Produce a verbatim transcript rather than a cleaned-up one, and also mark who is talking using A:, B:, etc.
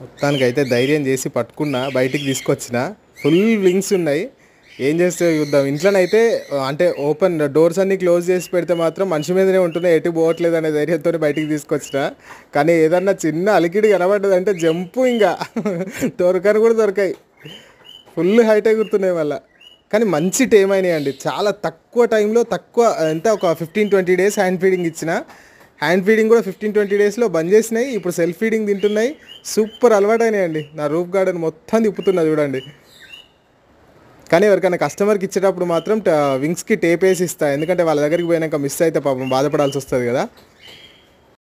A: మొత్తానికైతే ధైర్యం చేసి పట్టుకున్నా, బయటికి తీసుకొచ్చిన. ఫుల్ వింగ్స్ ఉన్నాయి. ఏం చేస్తే చూద్దాం. ఇంట్లోనైతే అంటే ఓపెన్ డోర్స్ అన్నీ క్లోజ్ చేసి పెడితే మాత్రం మనిషి మీదనే ఉంటున్నాయి, ఎటు పోవట్లేదు అనే ధైర్యంతో బయటికి తీసుకొచ్చిన. కానీ ఏదన్నా చిన్న అలికిడి కనబడ్డదంటే జంపు, ఇంకా దొరకని కూడా దొరకాయి. ఫుల్ హైట్ ఎగురుతున్నాయి మళ్ళీ. కానీ మంచి టేమ్ అయినాయి అండి. చాలా తక్కువ టైంలో, తక్కువ ఎంత ఒక fifteen twenty days hand feeding ఇచ్చిన. హ్యాండ్ ఫీడింగ్ కూడా ఫిఫ్టీన్ ట్వంటీ డేస్లో బంద్ చేసినాయి. ఇప్పుడు సెల్ఫ్ ఫీడింగ్ తింటున్నాయి. సూపర్ అలవాటు అయినాయి అండి. నా రూఫ్ గార్డెన్ మొత్తం తిప్పుతున్నా చూడండి. కానీ ఎవరికైనా కస్టమర్కి ఇచ్చేటప్పుడు మాత్రం వింగ్స్కి టేప్ వేసి ఇస్తా, ఎందుకంటే వాళ్ళ దగ్గరికి పోయినాక మిస్ అయితే పాపం బాధపడాల్సి వస్తుంది కదా.